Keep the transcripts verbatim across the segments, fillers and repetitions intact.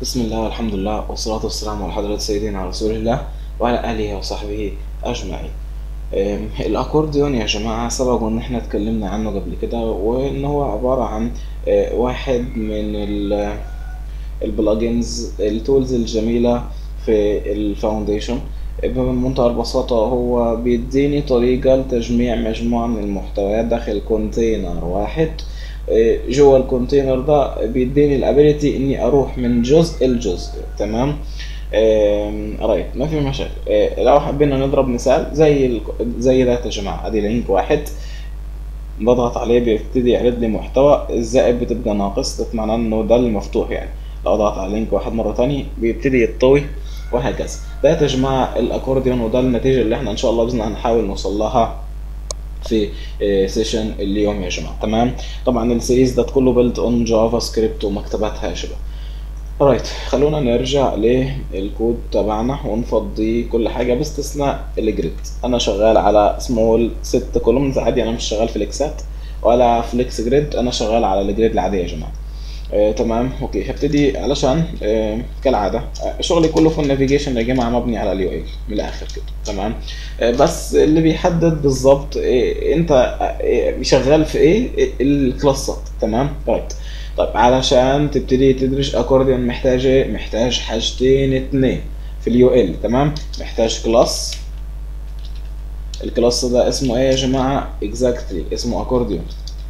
بسم الله والحمد لله والصلاة والسلام على حضرة سيدنا رسول الله وعلى آله وصحبه أجمعين. أم، الأكورديون يا جماعة سبق إن احنا اتكلمنا عنه قبل كده، وإن هو عبارة عن أه، واحد من ال- البلجنز التولز الجميلة في الفاونديشن. بمنتهى البساطة هو بيديني طريقة لتجميع مجموعة من المحتويات داخل كونتينر واحد. إيه، جوه الكونتينر ده بيديني الابيليتي اني اروح من جزء لجزء. تمام. آم، رايت، ما في مشاكل. إيه، لو حبينا نضرب مثال زي ال... زي ده يا جماعه، ادي لينك واحد بضغط عليه بيبتدي يعرض لي محتوى، الزائد بتبقى ناقص، ده معناه انه ده المفتوح يعني. لو اضغط على لينك واحد مره تاني بيبتدي يتطوي، وهكذا. ده يا جماعه الاكورديون، وده النتيجه اللي احنا ان شاء الله باذن الله هنحاول نوصل لها في سيشن اليوم يا جماعه. تمام. طبعا السيريز ده كله بيلد اون جافا سكريبت ومكتباتها يا شباب. رايت، خلونا نرجع للكود تبعنا ونفضي كل حاجه باستثناء الجريد. انا شغال على سمول ست كولومز عادي، انا مش شغال في الاكسات ولا فليكس جريد، انا شغال على الجريد العاديه يا جماعه. آه، تمام. اوكي، هبتدي علشان آه، كالعاده آه، شغلي كله في النافيجيشن يا جماعه مبني على اليو اي من الاخر كده. تمام. آه، بس اللي بيحدد بالظبط آه، انت آه، شغال في ايه، آه، الكلاسات. تمام. رايت. طيب، علشان تبتدي تدرج اكورديون محتاج ايه؟ محتاج حاجتين اتنين في اليو ال. تمام. محتاج كلاس. الكلاس ده اسمه ايه يا جماعه؟ اكزاكتلي اسمه اكورديون.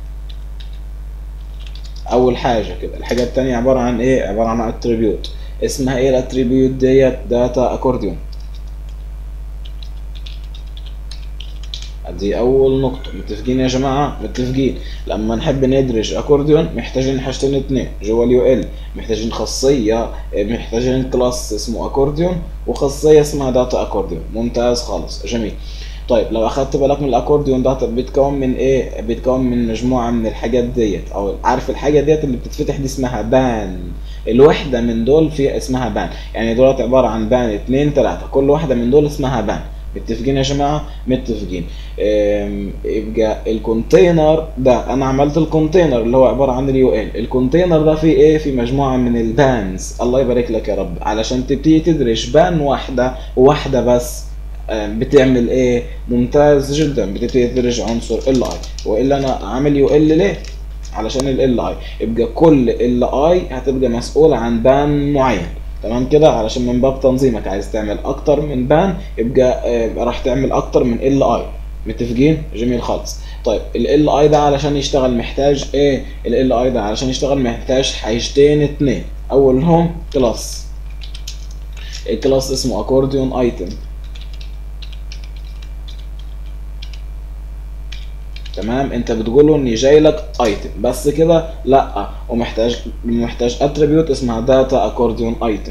اول حاجه كده. الحاجه التانية عباره عن ايه؟ عباره عن اتريبيوت. اسمها ايه الاتريبيوت ديت؟ داتا اكورديون. دي اول نقطه. متفقين يا جماعه؟ متفقين. لما نحب ندرج اكورديون محتاجين حاجتين اتنين جوه اليو ال. محتاجين خاصيه، محتاجين كلاس اسمه اكورديون وخاصيه اسمها داتا اكورديون. ممتاز خالص، جميل. طيب، لو اخدت بالك من الاكورديون ده بيتكون من ايه؟ بيتكون من مجموعه من الحاجات ديت، او عارف الحاجه ديت اللي بتتفتح دي اسمها بان. الوحده من دول في اسمها بان، يعني دولت عباره عن بان اتنين تلاته، كل واحده من دول اسمها بان. متفقين يا جماعه؟ متفقين. أم، يبقى الكونتينر ده انا عملت الكونتينر اللي هو عباره عن اليو ال. الكونتينر ده فيه ايه؟ في مجموعه من البانز. الله يبارك لك يا رب. علشان تبتدي تدرج بان واحده واحده بس بتعمل ايه؟ ممتاز جدا، بتبتدي تدرج عنصر ال اي. والا انا عامل يو ال ليه؟ علشان ال اي يبقى كل ال اي هتبقى مسؤول عن بان معين. تمام كده. علشان من باب تنظيمك عايز تعمل اكتر من بان، يبقى آه، راح تعمل اكتر من ال اي. متفقين؟ جميل خالص. طيب، ال اي ده علشان يشتغل محتاج ايه؟ ال اي ده علشان يشتغل محتاج حاجتين اتنين. اولهم كلاس. الكلاس اسمه اكورديون ايتم. تمام. انت بتقول له ان جاي لك ايتم بس كده؟ لا، ومحتاج محتاج اتريبيوت اسمها داتا اكورديون ايتم.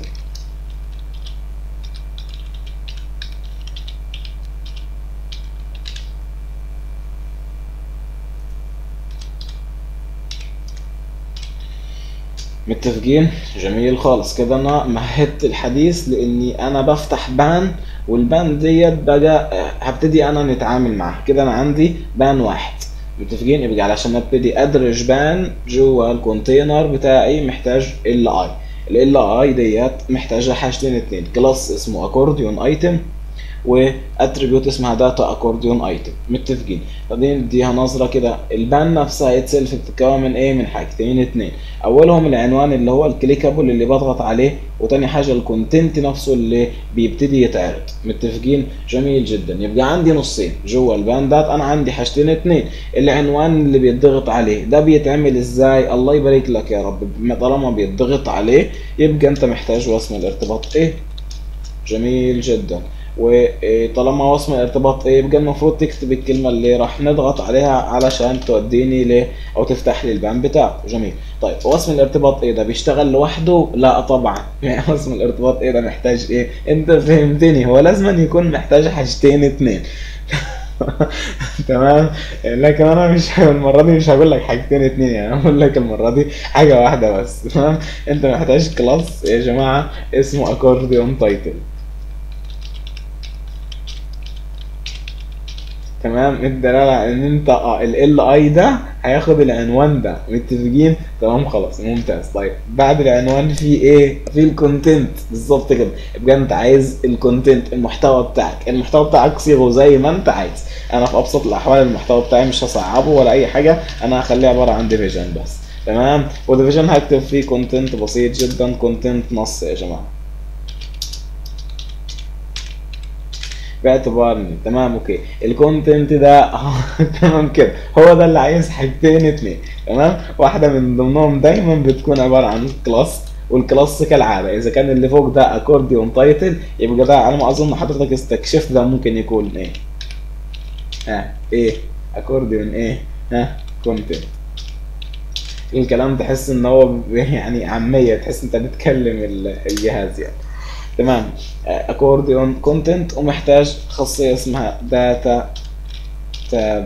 متفقين؟ جميل خالص كده. انا مهدت الحديث لاني انا بفتح بان، والبان ديت بقى آه، هبتدي انا نتعامل معاها كده. انا عندي بان واحد. متفقين؟ يبقى علشان ابتدي ادرج بان جوه الكونتينر بتاعي محتاج ال اي. ال اي ديت محتاجه حاجتين اتنين، كلاس اسمه اكورديون ايتم واتريبيوت اسمها داتا اكورديون ايتم. متفقين؟ بعدين نديها نظره كده. البان نفسها اتسلف بتتكون من ايه؟ من حاجتين اتنين. اولهم العنوان اللي هو الكليكابل اللي بضغط عليه، وتاني حاجه الكونتنت نفسه اللي بيبتدي يتعرض. متفقين؟ جميل جدا. يبقى عندي نصين جوه البان دات. انا عندي حاجتين اتنين. العنوان اللي بيتضغط عليه ده بيتعمل ازاي؟ الله يبارك لك يا رب. طالما بيتضغط عليه يبقى انت محتاج وصم الارتباط ايه. جميل جدا. وطالما وصم الارتباط ايه، يبقى المفروض تكتب الكلمه اللي راح نضغط عليها علشان توديني ل او تفتح لي البان بتاعه. جميل. طيب، وصم الارتباط ايه ده بيشتغل لوحده؟ لا طبعا. يعني وصم الارتباط ايه ده محتاج ايه؟ انت فهمتني، هو لازم يكون محتاج حاجتين اتنين. تمام. لكن انا مش المره دي مش هقول لك حاجتين اتنين، يعني هقول لك المره دي حاجه واحده بس. تمام. انت محتاج كلاس يا جماعه اسمه اكورديون تايتل. تمام. الدلاله ان انت اه ال اي ده هياخد العنوان ده، متفقين؟ تمام خلاص ممتاز. طيب بعد العنوان في ايه؟ في الكونتنت بالظبط كده. يبقى انت عايز الكونتنت، المحتوى بتاعك، المحتوى بتاعك صيغه زي ما انت عايز. انا في ابسط الاحوال المحتوى بتاعي مش هصعبه ولا اي حاجه، انا هخليه عباره عن ديفيجن بس. تمام، وديفيجن هكتب فيه كونتنت بسيط جدا، كونتنت نص يا جماعه، باعتبار ان تمام اوكي الكونتنت ده تمام كده، هو ده اللي عايز حاجتين اتنين. تمام، واحده من ضمنهم دايما بتكون عباره عن كلاس، والكلاس كالعاده اذا كان اللي فوق ده اكورديون تايتل يبقى ده على ما اظن حضرتك استكشفت ده ممكن يكون ايه؟ ها ايه؟ اكورديون ايه؟ ها كونتنت. الكلام تحس ان هو يعني عاميه، تحس انت بتكلم الجهاز يعني. تمام، اكورديون كونتنت، ومحتاج خاصيه اسمها داتا تاب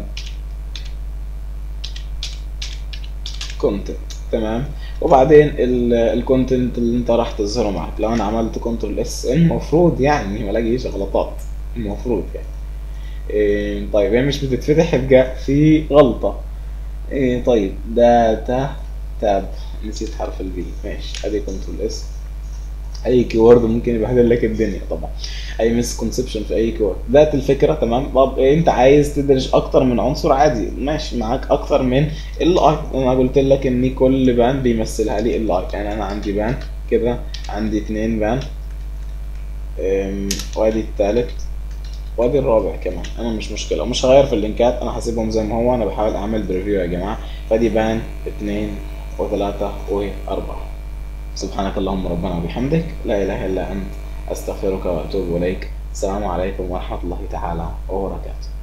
كونتنت. تمام، وبعدين الكونتنت اللي انت راح تظهره معك لو انا عملت كنترول اس المفروض يعني ما الاقيش غلطات، المفروض يعني. إيه طيب هي مش بتتفتح يبقى في غلطه. إيه طيب داتا تاب، نسيت حرف البي، ماشي ادي كنترول اس. اي كيورد ممكن يبهدل لك الدنيا طبعا، اي مس كونسبشن في اي كيورد، ذات الفكره. تمام، طب إيه انت عايز تدرج اكتر من عنصر عادي، ماشي معاك اكتر من ال اي. انا قلت لك ان كل بان بيمثلها لي ال اي، يعني انا عندي بان كده، عندي اتنين بان، أم، وادي التالت وادي الرابع كمان. انا مش مشكله، مش هغير في اللينكات، انا هسيبهم زي ما هو، انا بحاول اعمل بريفيو يا جماعه. فدي بان اتنين وثلاثه واربعه. سبحانك اللهم ربنا وبحمدك، لا إله إلا أنت، أستغفرك وأتوب إليك. السلام عليكم ورحمة الله تعالى وبركاته.